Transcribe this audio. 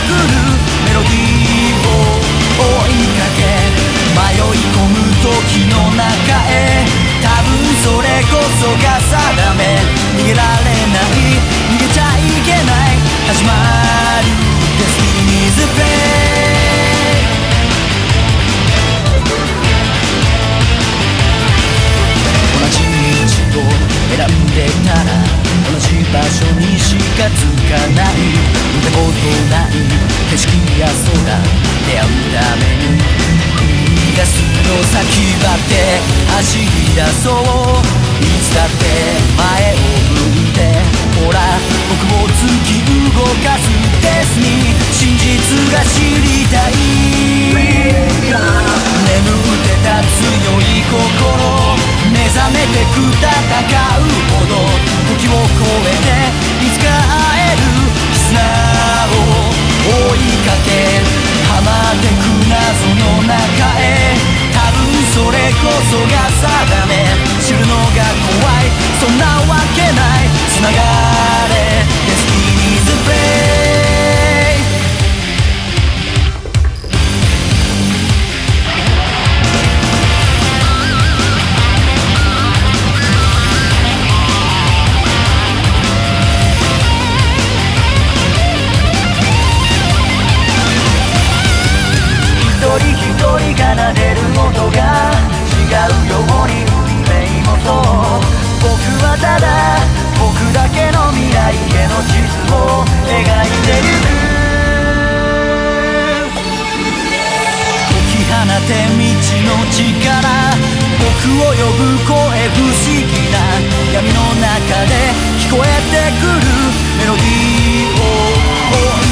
くるメロディーを追いかけ迷い込む時の中へ、多分それこそが定め。逃げられない、逃げちゃいけない、始まるデスティニーズプレイ。同じ道を選んでたら同じ場所にしか着かない。見たことない景色や空、出会うために踏み出すの先張って走り出そう。いつだって前を向いて、ほら僕を突き動かすデスに真実が知りたい。眠ってた強い心、目覚めてく戦うほど、時を超えていつか会える絆を追いかけ、はまってく謎の中へ、多分それこそが定め。知るのが怖い、そんなわけない、つながれデスティニーズプレイ。一人一人奏でる音が違うように運命もそう。僕はただ僕だけの未来への地図を描いてゆく。解き放て未知の力、僕を呼ぶ声不思議な闇の中で聞こえてくるメロディーを